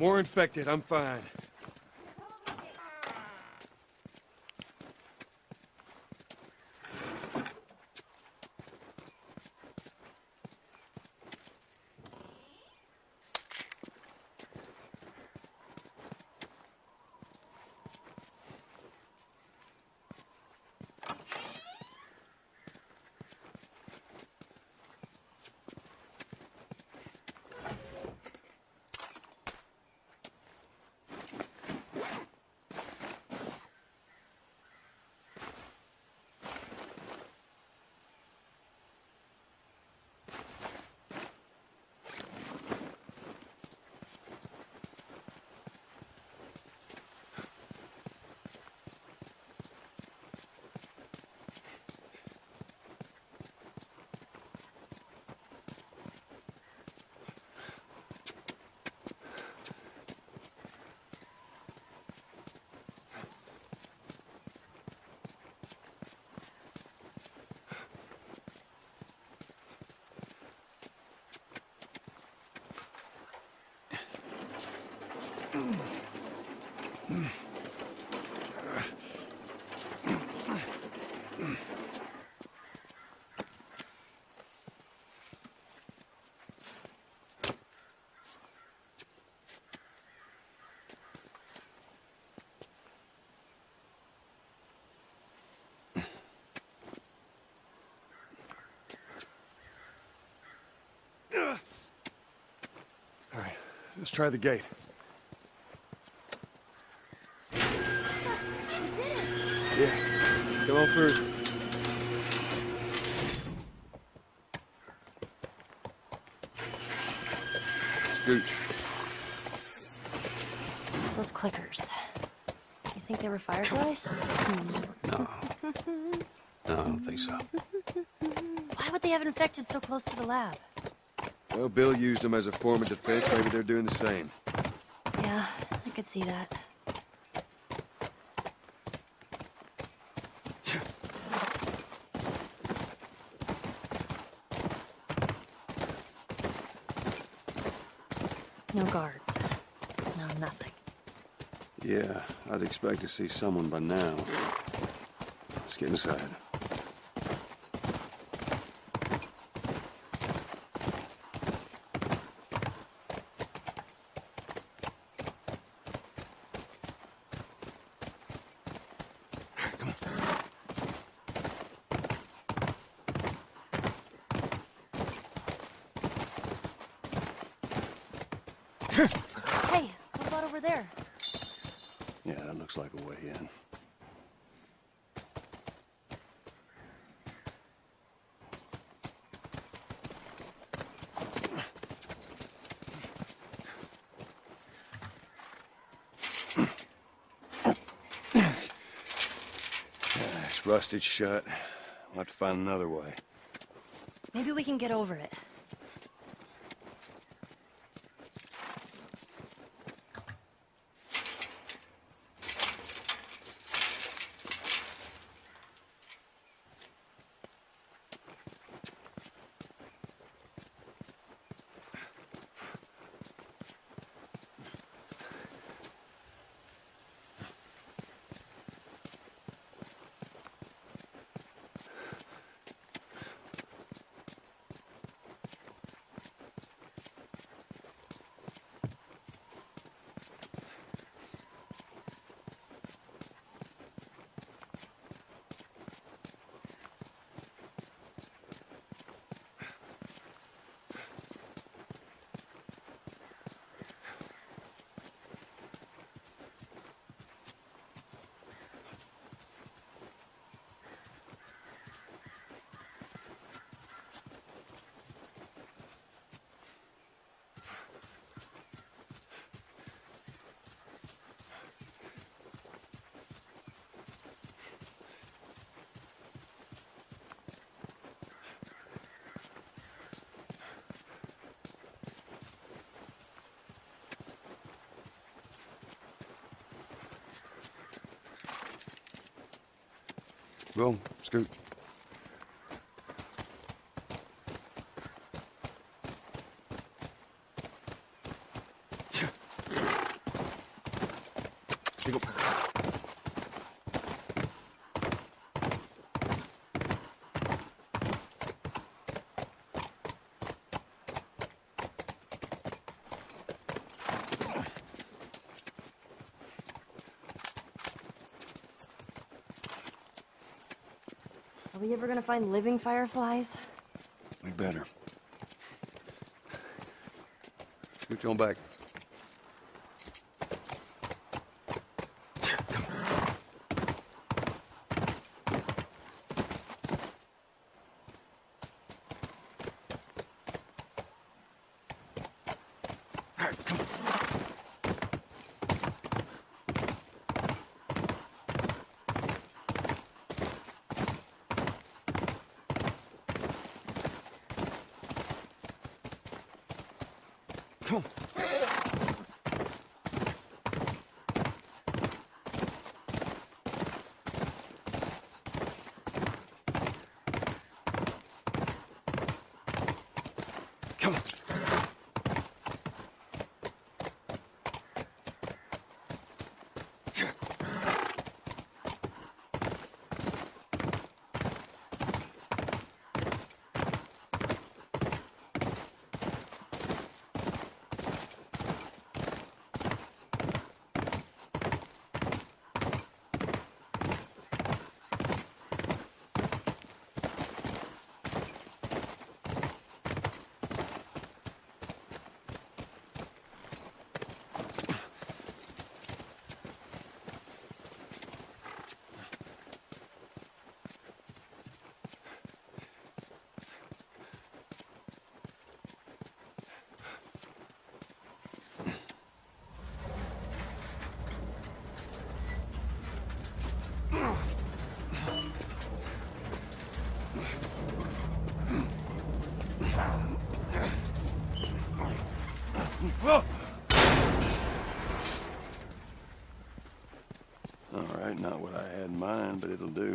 More infected, I'm fine. All right, let's try the gate. Yeah, come on through. Scooch. Those clickers. You think they were fireflies? No. No, I don't think so. Why would they have infected so close to the lab? Well, Bill used them as a form of defense. Maybe they're doing the same. Yeah, I could see that. No guards. No, nothing. Yeah, I'd expect to see someone by now. Let's get inside. Hey, what about over there? Yeah, that looks like a way in. It's rusted shut. We'll have to find another way. Maybe we can get over it. Go, Scoot. Here you go. Are we ever gonna find living fireflies? We better. Scoot on back. Come on. Come on. All right, not what I had in mind, but it'll do.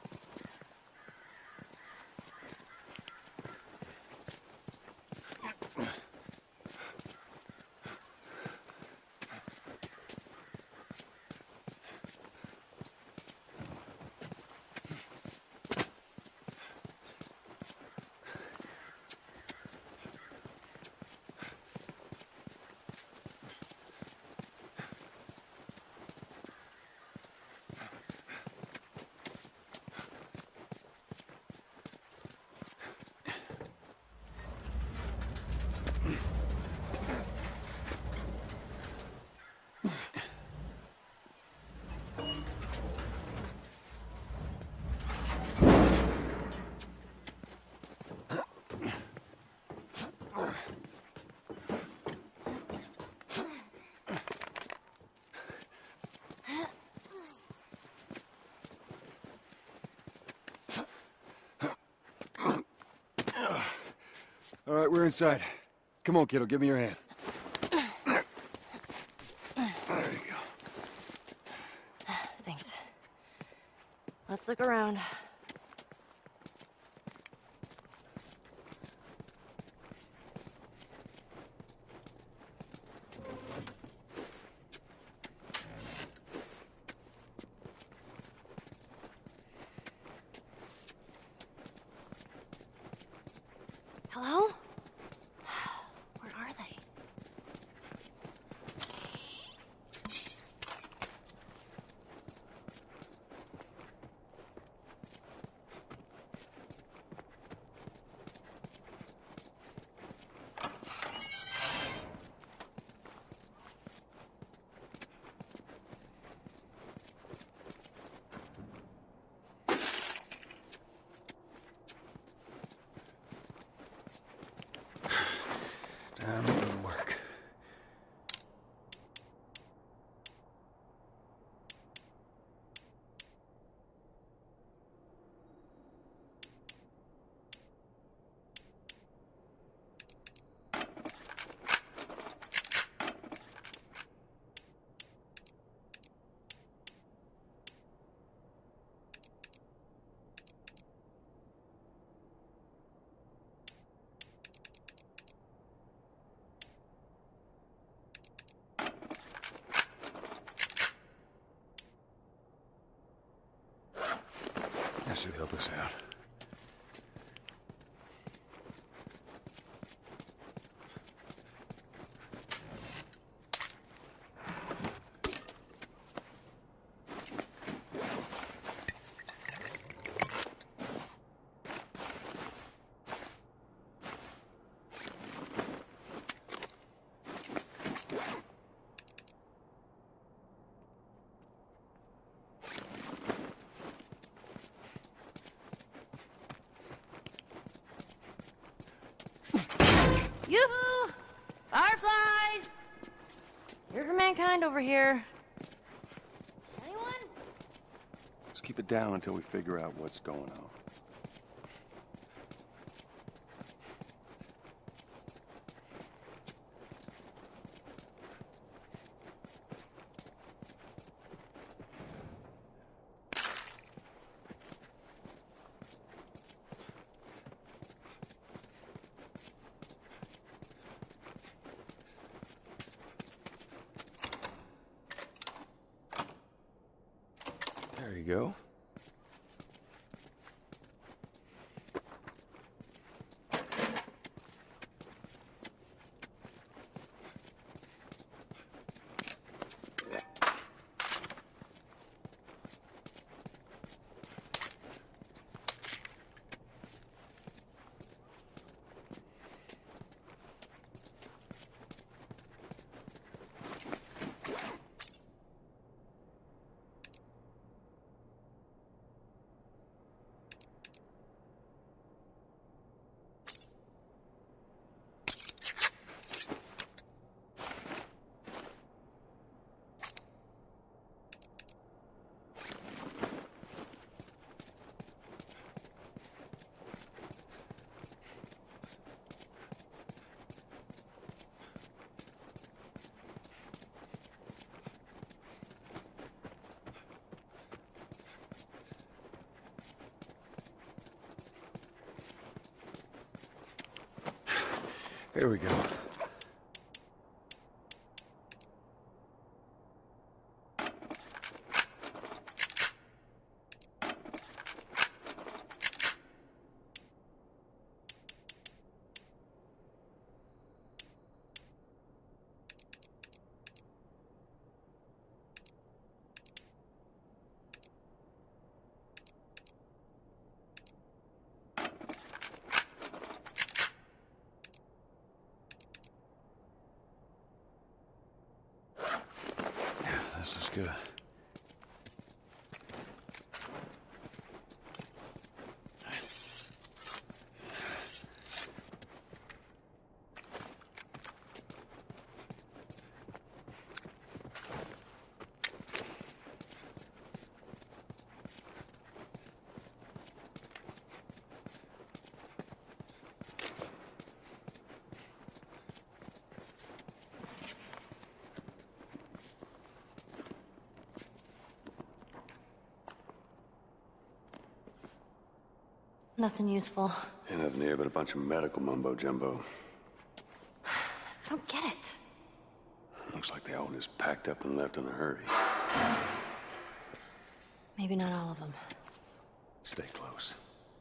All right, we're inside. Come on, kiddo, give me your hand. There you go. Thanks. Let's look around. Hello? Where are they? should help us out. Yoo-hoo! Fireflies! Here for mankind over here. Anyone? Let's keep it down until we figure out what's going on. There you go. Here we go. This is good. Nothing useful. Ain't nothing here but a bunch of medical mumbo-jumbo. I don't get it. Looks like they all just packed up and left in a hurry. Maybe not all of them. Stay close.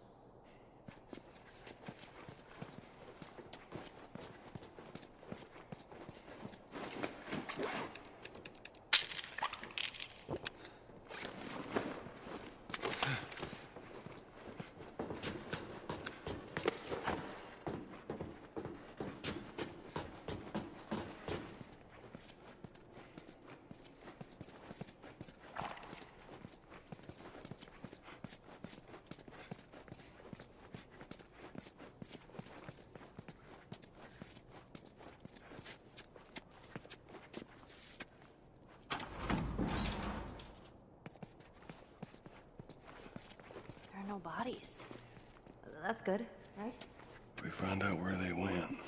There are no bodies. That's good, right? We find out where they went.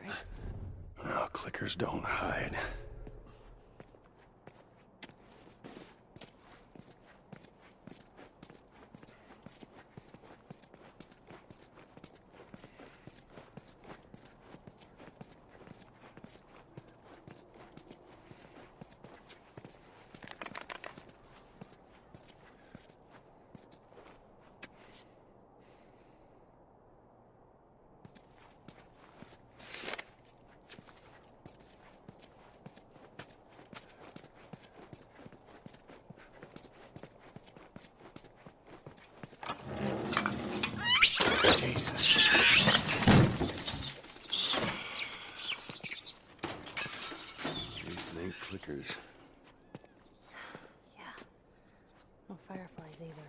right? No, clickers don't hide. Jesus. At least it ain't clickers. Yeah. No fireflies either.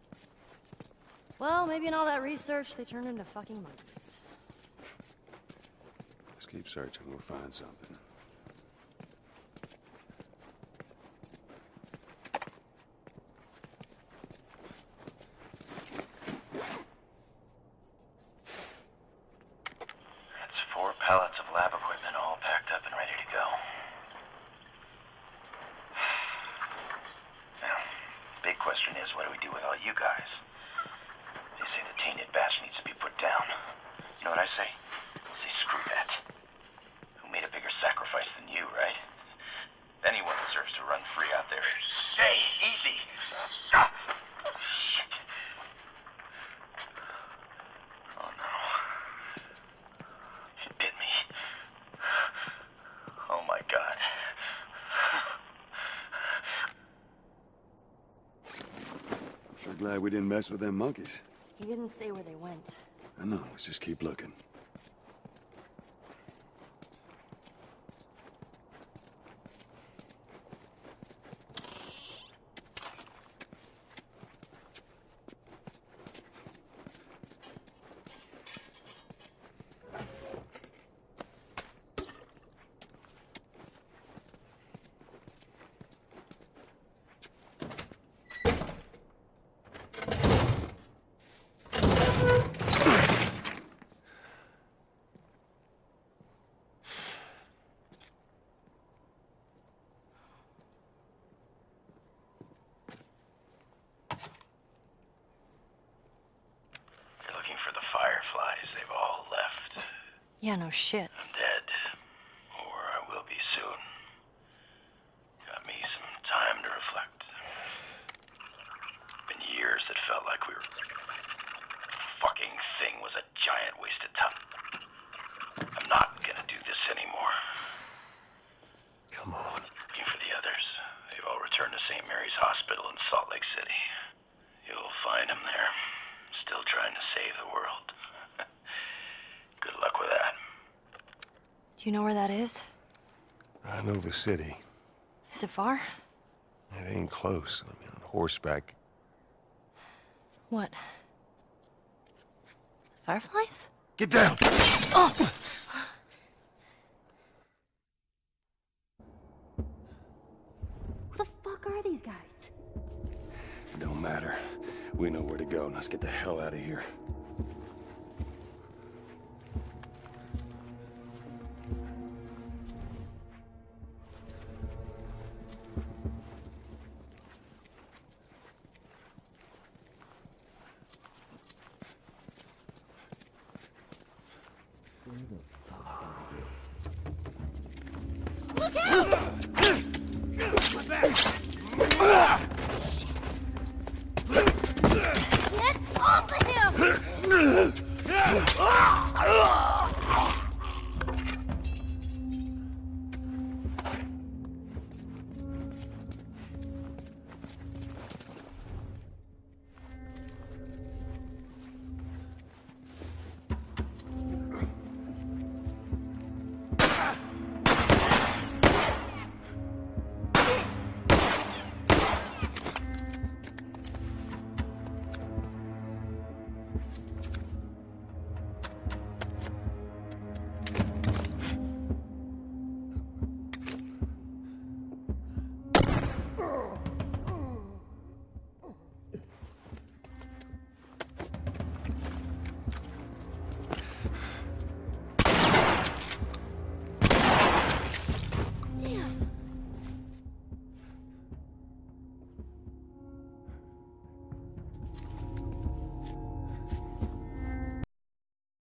Well, maybe in all that research, they turned into fucking monkeys. Let's keep searching. We'll find something. That's 4 pallets of lab equipment all packed up and ready to go. Now, big question is, what do we do with all you guys? They say the tainted batch needs to be put down. You know what I say? I say screw that. Who made a bigger sacrifice than you, right? Anyone deserves to run free out there. Hey, easy! Ah! Shit. Oh no. It bit me. Oh my God. I'm sure glad we didn't mess with them monkeys. He didn't say where they went. I know. Let's just keep looking. You're looking for the fireflies. They've all left. Yeah, no shit. I'm dead. Or I will be soon. Got me some time to reflect. Been years that felt like we were... fucking thing was a giant waste of time. I'm not gonna do this anymore. Come on. Looking for the others. They've all returned to St. Mary's Hospital in Salt Lake City. You'll find them there. Still trying to save the world. Good luck with that. Do you know where that is? I know the city. Is it far? It ain't close. I mean, on horseback. What? The fireflies? Get down! Oh! Who the fuck are these guys? It don't matter. We know where to go. Let's get the hell out of here. Look out! Get off of him!